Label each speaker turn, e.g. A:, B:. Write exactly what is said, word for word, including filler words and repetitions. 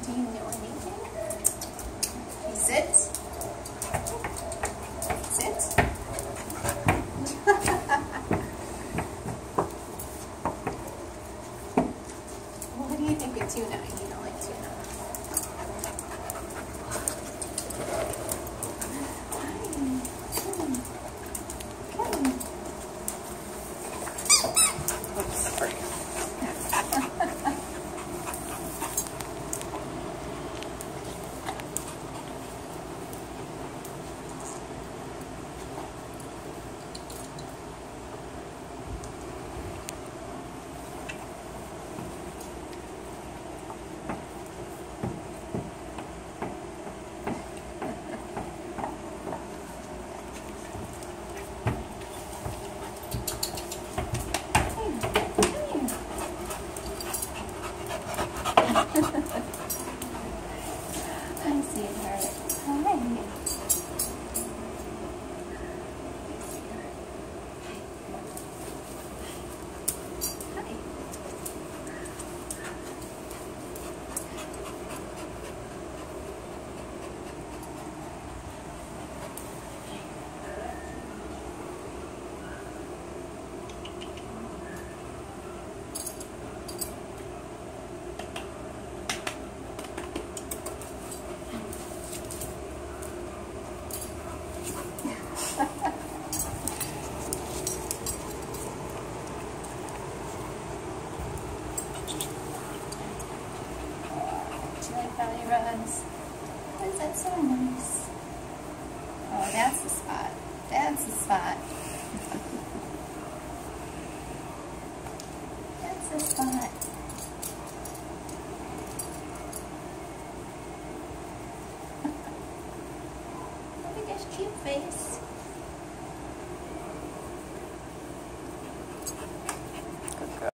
A: Do you know anything? You sit. Sit. What do you think of tuna? You don't like tuna. Hi, sweetheart. Hi. Hi. Do you like belly rubs? Why is that so nice? Oh, that's the spot. That's the spot. That's the spot. Look at this cute face.